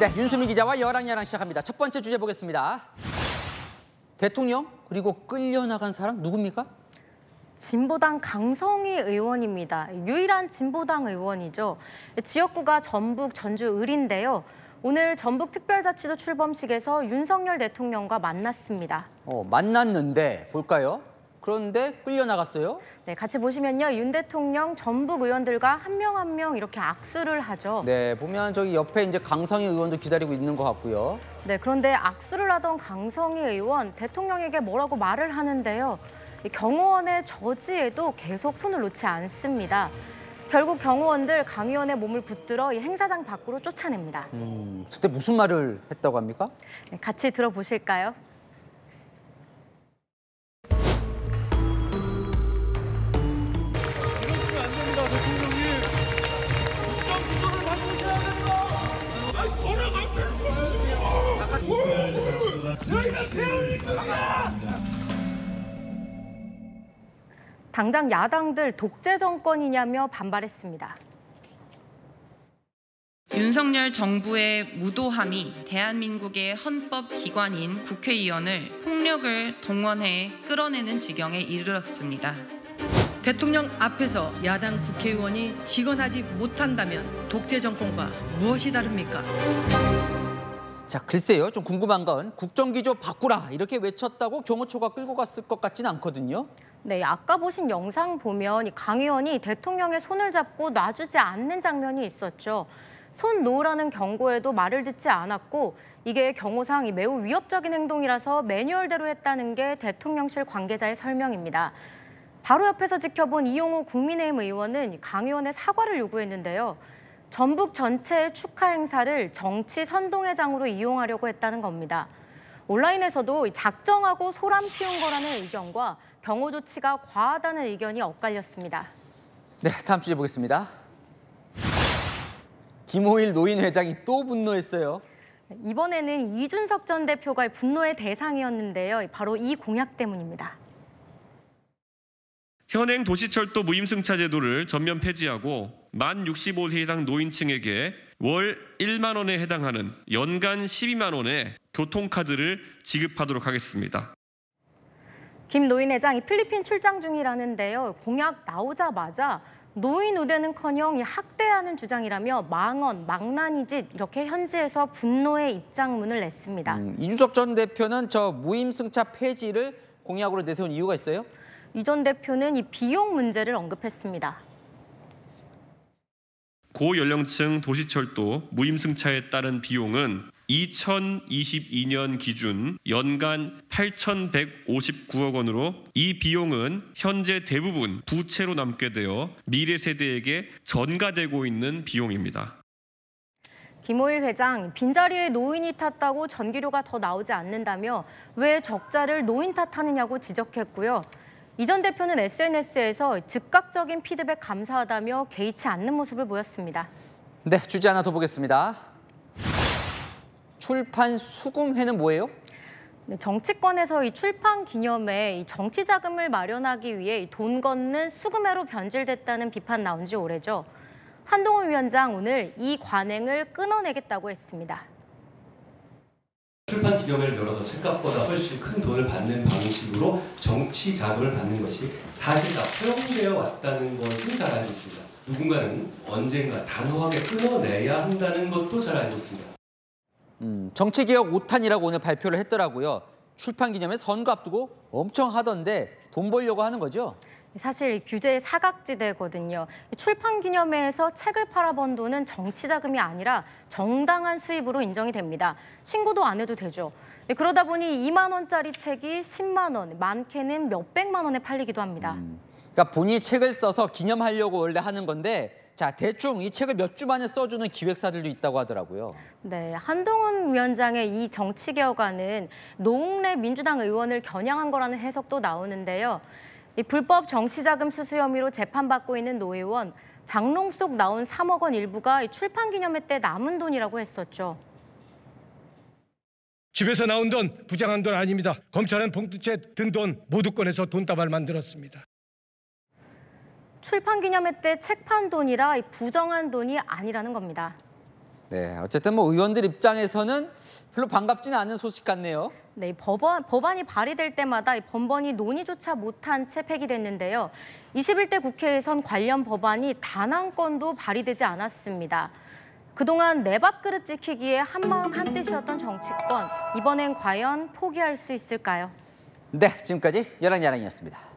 네, 윤수미 기자와 여랑야랑 시작합니다. 첫 번째 주제 보겠습니다. 대통령 그리고 끌려나간 사람 누굽니까? 진보당 강성희 의원입니다. 유일한 진보당 의원이죠. 지역구가 전북, 전주, 을인데요. 오늘 전북특별자치도 출범식에서 윤석열 대통령과 만났습니다. 만났는데 볼까요? 그런데 끌려나갔어요? 네, 같이 보시면요. 윤 대통령 전북 의원들과 한 명 한 명 이렇게 악수를 하죠. 네, 보면 저기 옆에 이제 강성희 의원도 기다리고 있는 것 같고요. 네, 그런데 악수를 하던 강성희 의원 대통령에게 뭐라고 말을 하는데요. 경호원의 저지에도 계속 손을 놓지 않습니다. 결국 경호원들 강 의원의 몸을 붙들어 이 행사장 밖으로 쫓아냅니다. 그때 무슨 말을 했다고 합니까? 네, 같이 들어보실까요? 이러시면 안 됩니다, 대통령님. 국정 기조를 바꾸셔야 됩니다. 당장 야당들 독재 정권이냐며 반발했습니다. 윤석열 정부의 무도함이 대한민국의 헌법 기관인 국회의원을 폭력을 동원해 끌어내는 지경에 이르렀습니다. 대통령 앞에서 야당 국회의원이 직언하지 못한다면 독재 정권과 무엇이 다릅니까? 자, 글쎄요. 좀 궁금한 건 국정기조 바꾸라 이렇게 외쳤다고 경호처가 끌고 갔을 것 같지는 않거든요. 네, 아까 보신 영상 보면 강 의원이 대통령의 손을 잡고 놔주지 않는 장면이 있었죠. 손 놓으라는 경고에도 말을 듣지 않았고 이게 경호상 매우 위협적인 행동이라서 매뉴얼대로 했다는 게 대통령실 관계자의 설명입니다. 바로 옆에서 지켜본 이용호 국민의힘 의원은 강 의원의 사과를 요구했는데요. 전북 전체의 축하 행사를 정치 선동회장으로 이용하려고 했다는 겁니다. 온라인에서도 작정하고 소란 피운 거라는 의견과 경호 조치가 과하다는 의견이 엇갈렸습니다. 네, 다음 주제 보겠습니다. 김호일 노인 회장이 또 분노했어요. 이번에는 이준석 전 대표가 분노의 대상이었는데요. 바로 이 공약 때문입니다. 현행 도시철도 무임승차 제도를 전면 폐지하고 만 65세 이상 노인층에게 월 1만 원에 해당하는 연간 12만 원의 교통카드를 지급하도록 하겠습니다. 김 노인 회장이 필리핀 출장 중이라는데요. 공약 나오자마자 노인 우대는커녕 학대하는 주장이라며 망언, 망나니짓 이렇게 현지에서 분노의 입장문을 냈습니다. 이준석 전 대표는 저 무임승차 폐지를 공약으로 내세운 이유가 있어요? 이 전 대표는 이 비용 문제를 언급했습니다. 고연령층 도시철도 무임승차에 따른 비용은 2022년 기준 연간 8,159억 원으로 이 비용은 현재 대부분 부채로 남게 되어 미래 세대에게 전가되고 있는 비용입니다. 김호일 회장, 빈자리에 노인이 탔다고 전기료가 더 나오지 않는다며 왜 적자를 노인 탓하느냐고 지적했고요. 이 전 대표는 SNS에서 즉각적인 피드백 감사하다며 개의치 않는 모습을 보였습니다. 네, 주제 하나 더 보겠습니다. 출판 수금회는 뭐예요? 네, 정치권에서 이 출판 기념회 이 정치 자금을 마련하기 위해 돈 걷는 수금회로 변질됐다는 비판 나온 지 오래죠. 한동훈 위원장 오늘 이 관행을 끊어내겠다고 했습니다. 출판 기념회를 열어서 책값보다 훨씬 큰 돈을 받는 방식으로 정치 자금을 받는 것이 사실 다 허용되어 왔다는 것은 잘 알고 있습니다. 누군가는 언젠가 단호하게 끊어내야 한다는 것도 잘 알고 있습니다. 정치개혁 5탄이라고 오늘 발표를 했더라고요. 출판기념회 선거 앞두고 엄청 하던데 돈 벌려고 하는 거죠? 사실 규제의 사각지대거든요. 출판기념회에서 책을 팔아번 돈은 정치 자금이 아니라 정당한 수입으로 인정이 됩니다. 신고도 안 해도 되죠. 그러다 보니 2만 원짜리 책이 10만 원, 많게는 몇백만 원에 팔리기도 합니다. 그러니까 본인이 책을 써서 기념하려고 원래 하는 건데 자, 대충 이 책을 몇 주 만에 써주는 기획사들도 있다고 하더라고요. 네, 한동훈 위원장의 이 정치개혁안은 노웅래 민주당 의원을 겨냥한 거라는 해석도 나오는데요. 이 불법 정치자금 수수 혐의로 재판받고 있는 노 의원, 장롱 속 나온 3억 원 일부가 출판기념회 때 남은 돈이라고 했었죠. 집에서 나온 돈, 부정한 돈 아닙니다. 검찰은 봉투째 든 돈 모두 꺼내서 돈다발 만들었습니다. 출판기념회 때 책 판 돈이라 부정한 돈이 아니라는 겁니다. 네, 어쨌든 뭐 의원들 입장에서는 별로 반갑지는 않은 소식 같네요. 네, 법안이 발의될 때마다 번번이 논의조차 못한 채 폐기됐는데요. 21대 국회에선 관련 법안이 단 한 건도 발의되지 않았습니다. 그동안 내 밥그릇 지키기에 한마음 한뜻이었던 정치권, 이번엔 과연 포기할 수 있을까요? 네, 지금까지 열한야랑이었습니다.